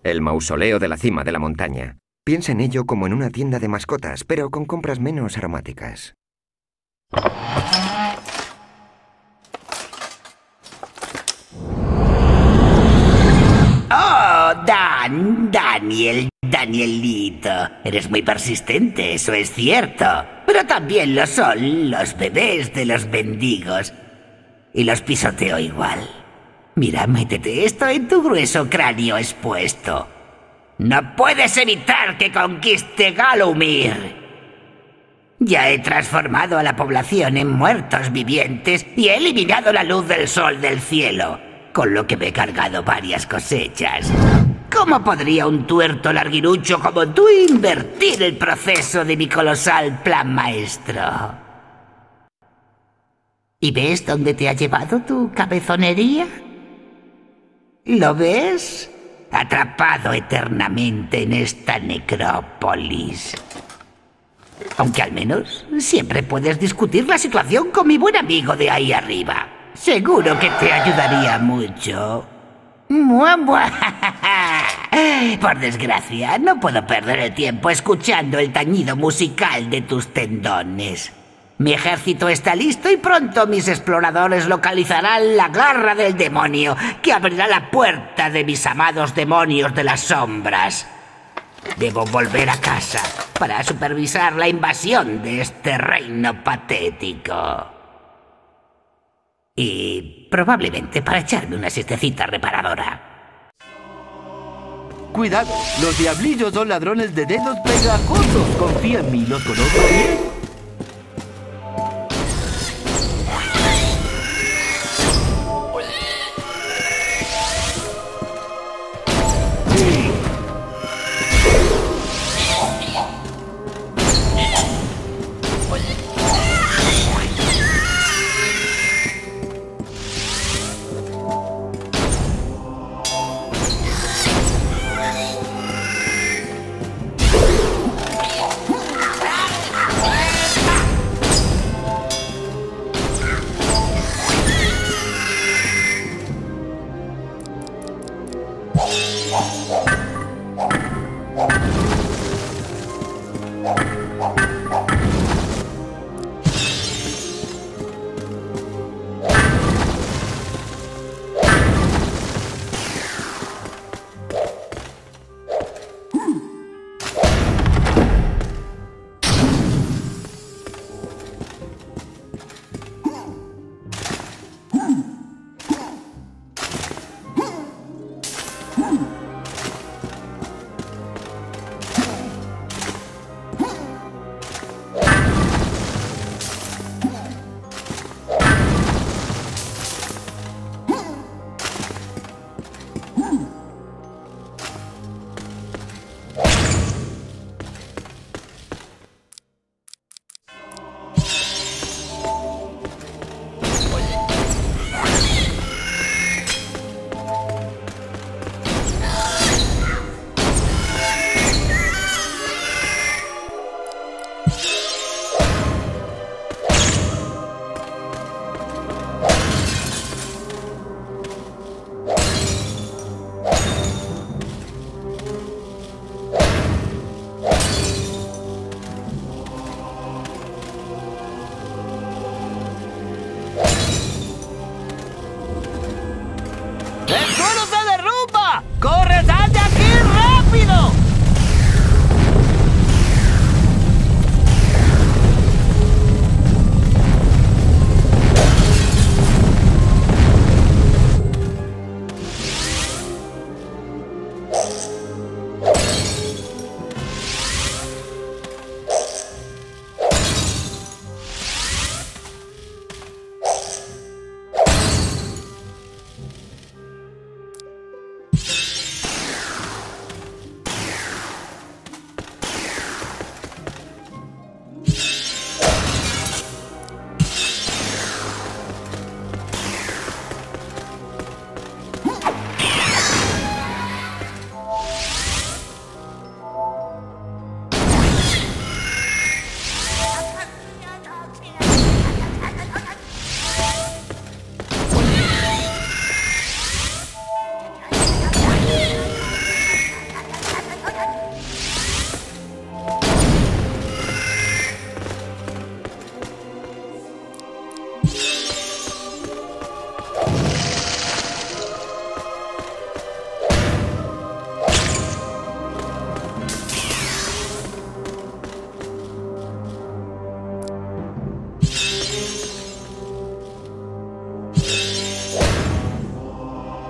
El mausoleo de la cima de la montaña. Piensa en ello como en una tienda de mascotas, pero con compras menos aromáticas. ¡Oh, Danielito! Eres muy persistente, eso es cierto. Pero también lo son los bebés de los mendigos. Y los pisoteo igual. Mira, métete esto en tu grueso cráneo expuesto. No puedes evitar que conquiste Gallowmere. Ya he transformado a la población en muertos vivientes y he eliminado la luz del sol del cielo, con lo que me he cargado varias cosechas. ¿Cómo podría un tuerto larguirucho como tú invertir el proceso de mi colosal plan maestro? ¿Y ves dónde te ha llevado tu cabezonería? ¿Lo ves? Atrapado eternamente en esta necrópolis. Aunque al menos siempre puedes discutir la situación con mi buen amigo de ahí arriba. Seguro que te ayudaría mucho. ¡Mua, mua! Por desgracia, no puedo perder el tiempo escuchando el tañido musical de tus tendones. Mi ejército está listo y pronto mis exploradores localizarán la garra del demonio que abrirá la puerta de mis amados demonios de las sombras. Debo volver a casa para supervisar la invasión de este reino patético. Y probablemente para echarme una siestecita reparadora. Cuidado, los diablillos son ladrones de dedos pegajosos. Confía en mí, los conozco bien.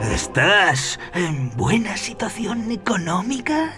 ¿Estás en buena situación económica?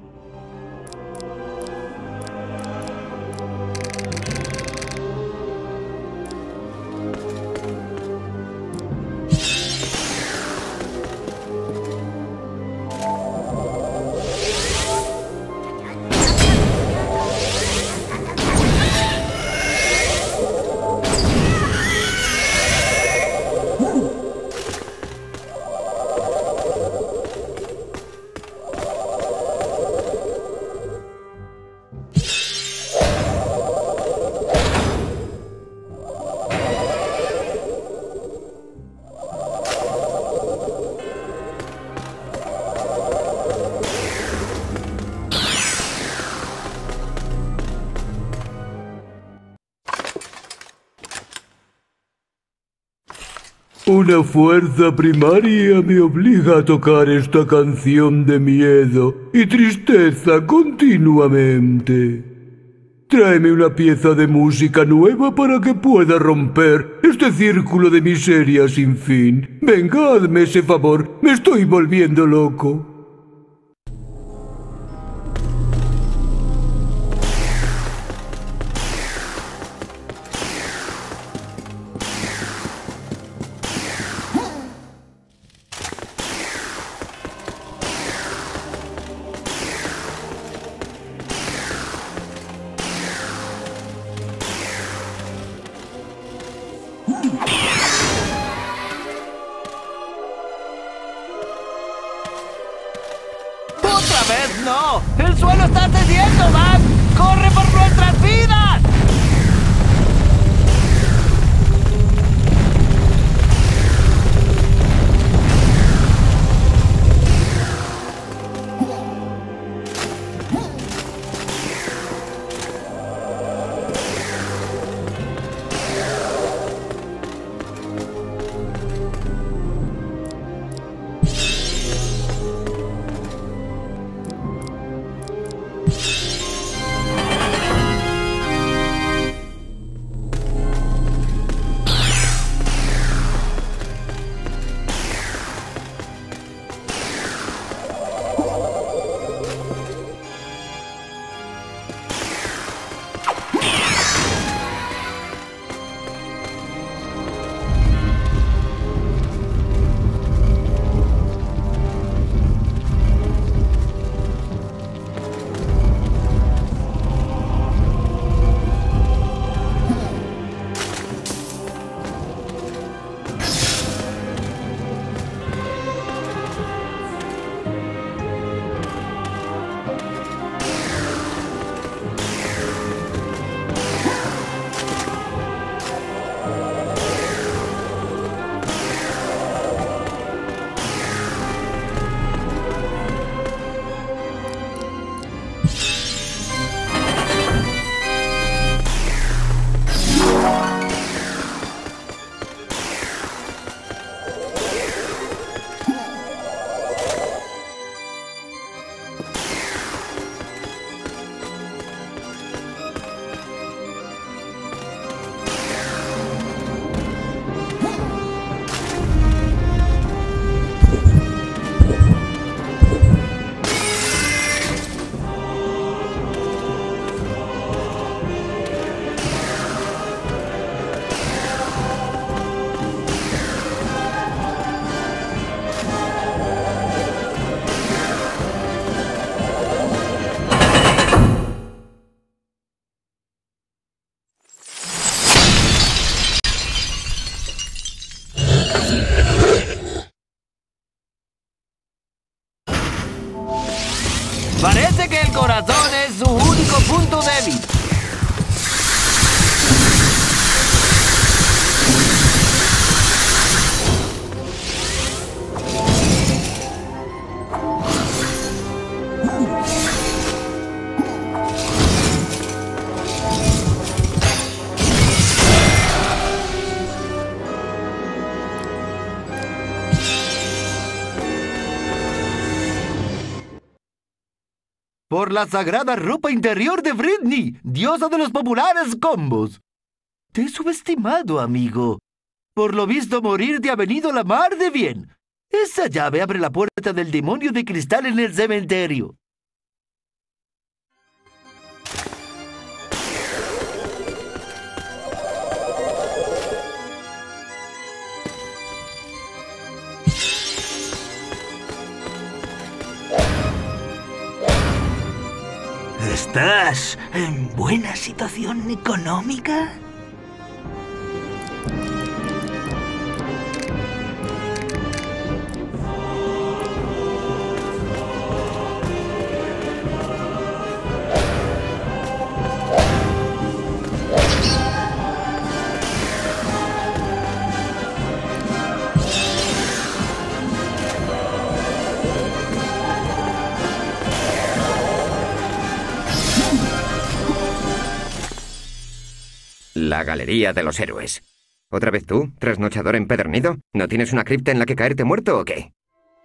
Una fuerza primaria me obliga a tocar esta canción de miedo y tristeza continuamente. Tráeme una pieza de música nueva para que pueda romper este círculo de miseria sin fin. Venga, hazme ese favor, me estoy volviendo loco. ¡Otra vez no! ¡El suelo está cediendo, Mac! ¡Corre por nuestras vidas! Parece que el corazón es su único punto débil. Por la sagrada ropa interior de Britney, diosa de los populares combos. Te he subestimado, amigo. Por lo visto, morir te ha venido la mar de bien. Esa llave abre la puerta del demonio de cristal en el cementerio. ¿Estás en buena situación económica? La Galería de los Héroes. ¿Otra vez tú, trasnochador empedernido? ¿No tienes una cripta en la que caerte muerto o qué?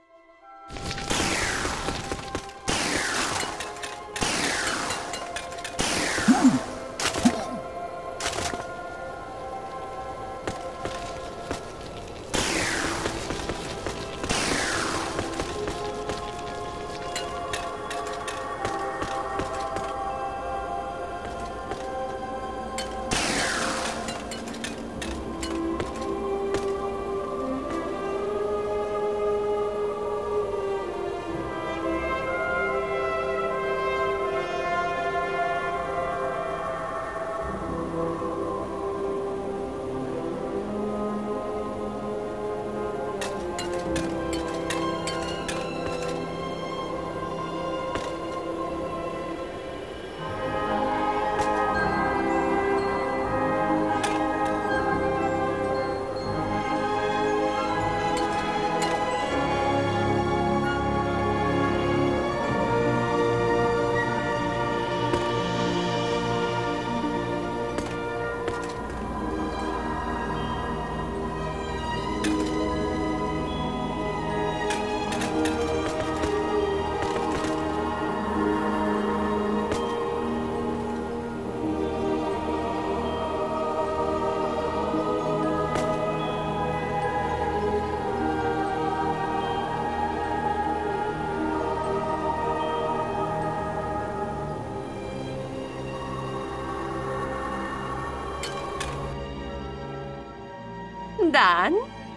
Dan,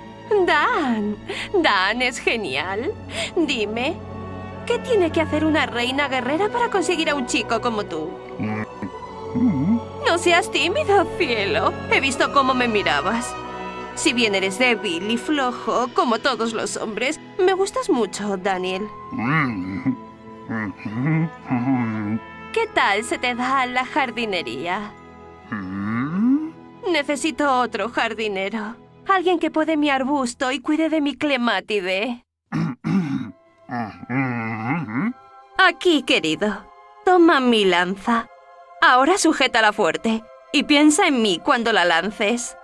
Dan es genial. Dime, ¿qué tiene que hacer una reina guerrera para conseguir a un chico como tú? No seas tímido, cielo. He visto cómo me mirabas. Si bien eres débil y flojo, como todos los hombres, me gustas mucho, Daniel. ¿Qué tal se te da la jardinería? Necesito otro jardinero. Alguien que pode mi arbusto y cuide de mi clemátide. Aquí, querido. Toma mi lanza. Ahora sujétala fuerte y piensa en mí cuando la lances.